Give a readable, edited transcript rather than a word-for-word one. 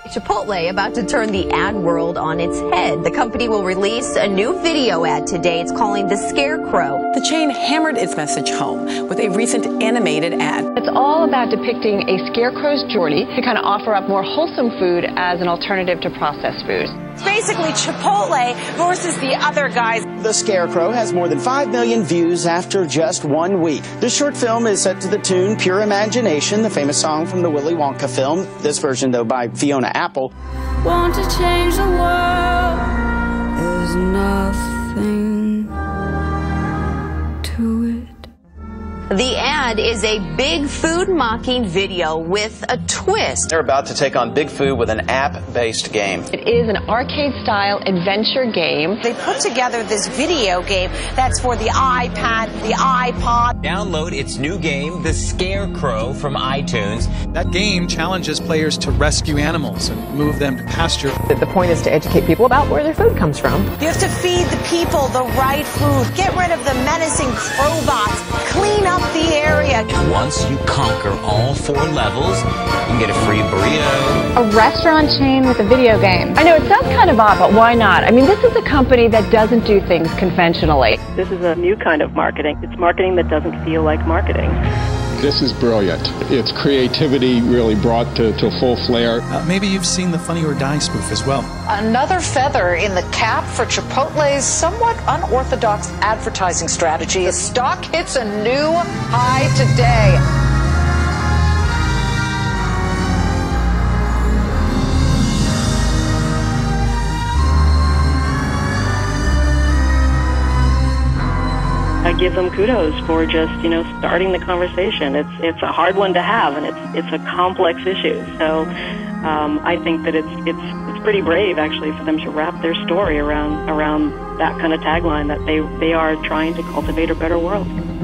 Chipotle about to turn the ad world on its head. The company will release a new video ad today. It's calling The Scarecrow. The chain hammered its message home with a recent animated ad. It's all about depicting a scarecrow's journey to kind of offer up more wholesome food as an alternative to processed foods. It's basically Chipotle versus the other guys. The Scarecrow has more than 5 million views after just 1 week. The short film is set to the tune Pure Imagination, the famous song from the Willy Wonka film. This version, though, by Fiona Apple. Want to change the world. There's nothing to it. The ad is a big food mocking video with a twist. They're about to take on big food with an app-based game. It is an arcade-style adventure game. They put together this video game that's for the iPad, the iPod. Download its new game, The Scarecrow, from iTunes. That game challenges players to rescue animals and move them to pasture. The point is to educate people about where their food comes from. You have to feed the people the right food. Get rid of the menacing crowbots. Clean up the area. Once you conquer all 4 levels, you can get a free burrito. A restaurant chain with a video game. I know it sounds kind of odd, but why not? I mean, this is a company that doesn't do things conventionally. This is a new kind of marketing. It's marketing that doesn't feel like marketing. This is brilliant. It's creativity really brought to full flare. Maybe you've seen the Funny or Die spoof as well. Another feather in the cap for Chipotle's somewhat unorthodox advertising strategy. The stock hits a new high today. I give them kudos for just, starting the conversation. It's a hard one to have, and it's a complex issue. So I think that it's pretty brave, actually, for them to wrap their story around that kind of tagline, that they are trying to cultivate a better world.